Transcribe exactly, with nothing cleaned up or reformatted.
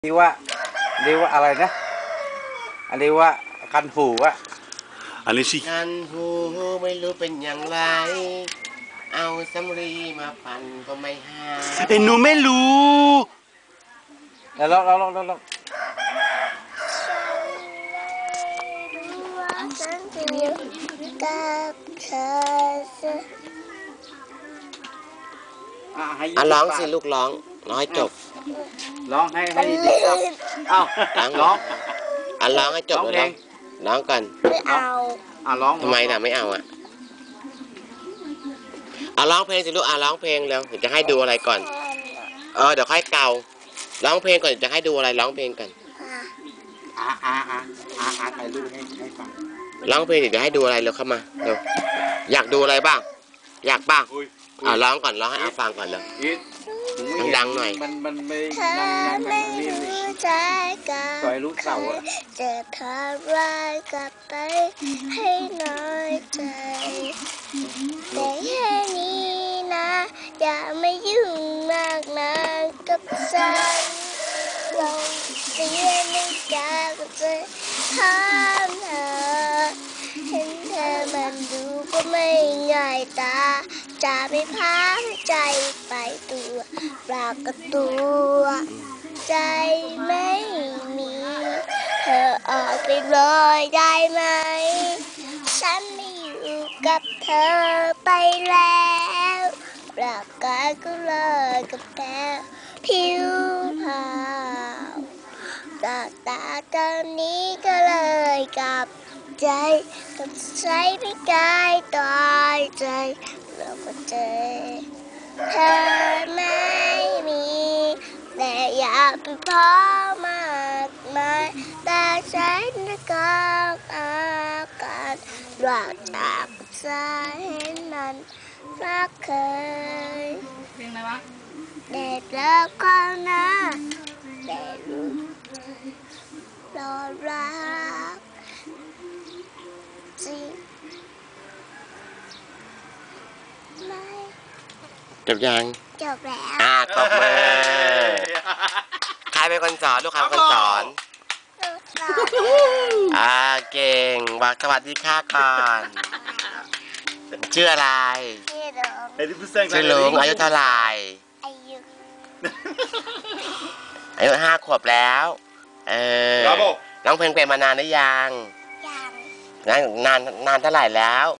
เรียกว่าเรียกว่าอะไรนะอันนี้ว่าคันหูอะอันนี้สิคันหูไม่รู้เป็นอย่างไรเอาสำลีมาปั่นก็ไม่หายเอ็นหนูไม่รู้แล้วลองลองลองลองฉันจะอยู่กับเธออ่ะร้องสิลูกร้องร้องให้จบร้องให้ให้ดีครับเอ้าร้องอ่ะร้องให้จบเลยร้องก่อนไม่เอาอ่ะร้องทำไมน่ะไม่เอาอ่ะอ่ะร้องเพลงสิลูกอ่ะร้องเพลงเร็วเดี๋ยวจะให้ดูอะไรก่อนเออเดี๋ยวค่อยเการ้องเพลงก่อนจะให้ดูอะไรร้องเพลงก่อนอ่าอ่าอ่าอ่าอ่าถ่ายรูปให้ให้ฟังร้องเพลงเดี๋ยวให้ดูอะไรเร็วเข้ามาเร็วอยากดูอะไรบ้างอยากบ้างอ่ะร้องก่อนร้องให้อาฟังก่อนเลยดังๆหน่อยมันมันไม่ดังๆไม่รู้ใจกันต่อยลูกเสาจะทำร้ายกลับไปให้น้อยใจแต่แค่นี้นะอย่าไม่ยุ่งมากนักกับฉันลองเสียน้ำตาก็จะถามเธอเห็นเธอมันดูก็ไม่ง่ายตาจะไม่พาใจไปตัวปลากระตัวใจไม่มีเธอออกไปเลยได้ไหมฉันไม่อยู่กับเธอไปแล้วร่างกายก็เลยกับแพ้ผิวขาวตาตาตอนนี้ก็เลยกับใจกับใจไม่กายตายใจเราก็เจอเธอไม่มีแต่อยากเป็นพ่อมากมายแต่ฉันก็อาการรักจากใจเห็นมันรักเคยเพลงอะไรวะเด็ดแล้วก็นะเด็ดรอรักจริงไม่จบยังจบแล้วอ่าตบมือใครเป็นคนสอนลูกใครเป็นคนสอนอ่าเก่งบอกสวัสดีค่ะก่อนชื่ออะไรชื่อลุงอายุเท่าไหร่อายุอายุห้าขวบแล้วเออร้องเพลงเป็นมานานหรือยังยังนานนานเท่าไหร่แล้ว